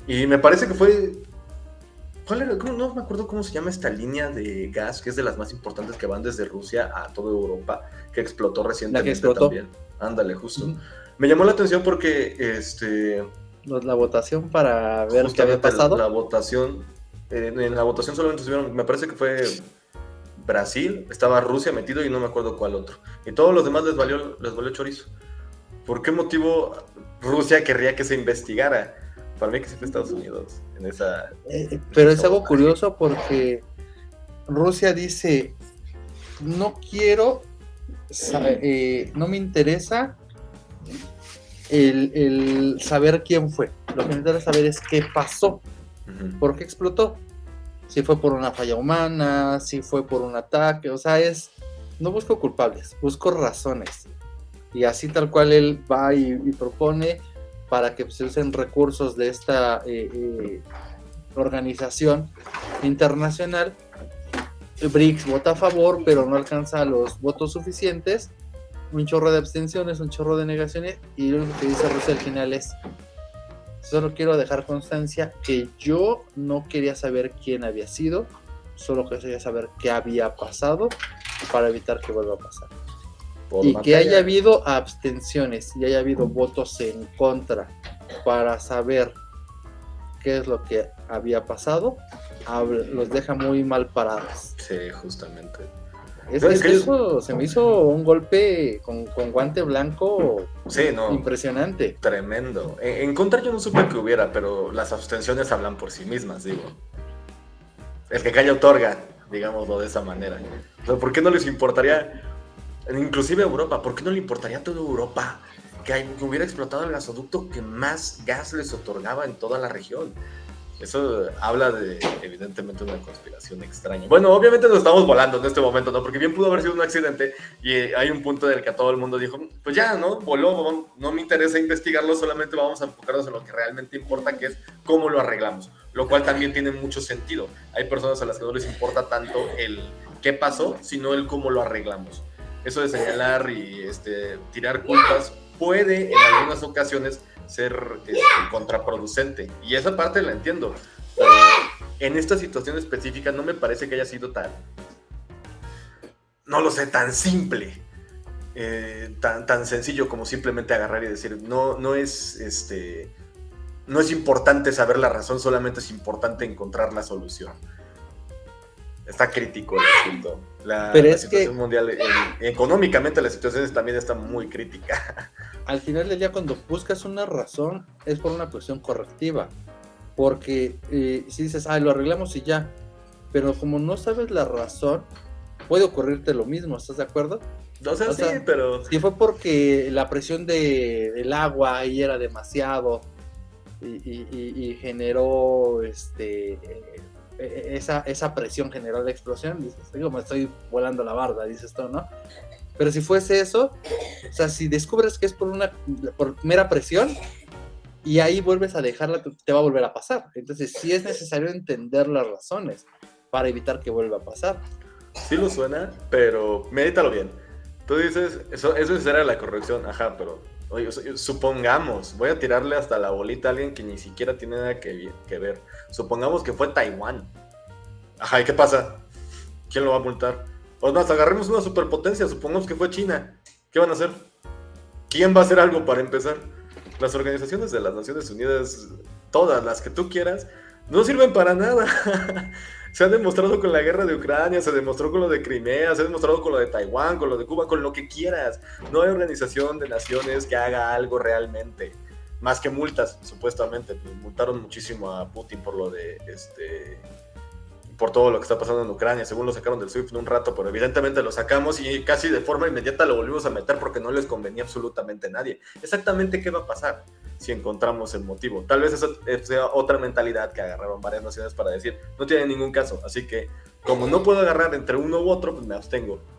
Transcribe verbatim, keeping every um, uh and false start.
Y me parece que fue... ¿Cuál era? ¿Cómo? No me acuerdo cómo se llama esta línea de gas, que es de las más importantes que van desde Rusia a toda Europa, que explotó La que recientemente explotó. también. Ándale, justo. Ujú. Me llamó la atención porque este, Los- La votación para ver qué había justamente pasado. la votación, eh, en la votación solamente estuvieron, me parece que fue Brasil, estaba Rusia metido y no me acuerdo cuál otro. Y todos los demás les valió, les valió chorizo. ¿Por qué motivo Rusia querría que se investigara? Para mí que sí fue Estados Unidos en esa... Eh, en pero ese es algo sabotaje. curioso porque Rusia dice, no quiero, sa- eh, no me interesa el, el saber quién fue. Lo que me interesa saber es qué pasó, Ujú. por qué explotó. Si fue por una falla humana, si fue por un ataque, o sea, es, no busco culpables, busco razones. Y así tal cual él va y, y propone para que se usen recursos de esta eh, eh, organización internacional. BRICS vota a favor, pero no alcanza los votos suficientes. Un chorro de abstenciones, un chorro de negaciones. Y lo único que dice Rusia al final es: solo quiero dejar constancia que yo no quería saber quién había sido, solo quería saber qué había pasado para evitar que vuelva a pasar. Por Y que batalla. haya habido abstenciones y haya habido votos en contra para saber qué es lo que había pasado, hab- los deja muy mal parados. Sí, justamente. Es, ¿Sabes es- qué? eso se me hizo un golpe con, con guante blanco Sí, no, impresionante. tremendo. En, en contra yo no supe que hubiera, pero las abstenciones hablan por sí mismas, digo. El que calla otorga, digámoslo de esa manera. O sea, ¿por qué no les importaría, inclusive a Europa, por qué no le importaría a toda Europa que, hay- que hubiera explotado el gasoducto que más gas les otorgaba en toda la región? Eso habla de, evidentemente, una conspiración extraña. Bueno, obviamente nos estamos volando en este momento, ¿no? Porque bien pudo haber sido un accidente y hay un punto en el que a todo el mundo dijo, pues ya, ¿no? Voló, no me interesa investigarlo, solamente vamos a enfocarnos en lo que realmente importa, que es cómo lo arreglamos. Lo cual también tiene mucho sentido. Hay personas a las que no les importa tanto el qué pasó, sino el cómo lo arreglamos. Eso de señalar y este, tirar culpas puede en algunas ocasiones ser este, contraproducente, y esa parte la entiendo, pero en esta situación específica no me parece que haya sido tan, no lo sé, tan simple, eh, tan, tan sencillo como simplemente agarrar y decir, no, no es este, no es importante saber la razón, solamente es importante encontrar la solución. Está crítico el asunto. La, Pero la es situación que mundial, en, económicamente la situación también está muy crítica. al final del día, cuando buscas una razón, es por una cuestión correctiva. Porque eh, si dices, ah, lo arreglamos y ya, pero como no sabes la razón, puede ocurrirte lo mismo, ¿estás de acuerdo? O sea, O sí, sea, pero... si fue porque la presión de, del agua ahí era demasiado y, y- y- y generó este eh, eh, esa, esa presión generó la explosión, dices, digo, me estoy volando la barda, dices tú, ¿no? Pero si fuese eso, o sea, si descubres que es por una por mera presión y ahí vuelves a dejarla, te va a volver a pasar. Entonces sí es necesario entender las razones para evitar que vuelva a pasar. Sí lo suena, pero medítalo bien. Tú dices, eso, eso era la corrección, ajá, pero oye, supongamos, voy a tirarle hasta la bolita a alguien que ni siquiera tiene nada que, que ver. Supongamos que fue Taiwán. Ajá, ¿y qué pasa? ¿Quién lo va a multar? O más, agarremos una superpotencia, supongamos que fue China. ¿Qué van a hacer? ¿Quién va a hacer algo para empezar? Las organizaciones de las Naciones Unidas, todas las que tú quieras, no sirven para nada. Se ha demostrado con la guerra de Ucrania, se demostró con lo de Crimea, se ha demostrado con lo de Taiwán, con lo de Cuba, con lo que quieras. No hay organización de naciones que haga algo realmente. Más que multas, supuestamente. Pues multaron muchísimo a Putin por lo de este... por todo lo que está pasando en Ucrania. Según lo sacaron del SWIFT en un rato, pero evidentemente lo sacamos y casi de forma inmediata lo volvimos a meter porque no les convenía absolutamente a nadie. Exactamente qué va a pasar si encontramos el motivo. Tal vez esa sea otra mentalidad que agarraron varias naciones para decir, no tiene ningún caso, así que como no puedo agarrar entre uno u otro, pues me abstengo.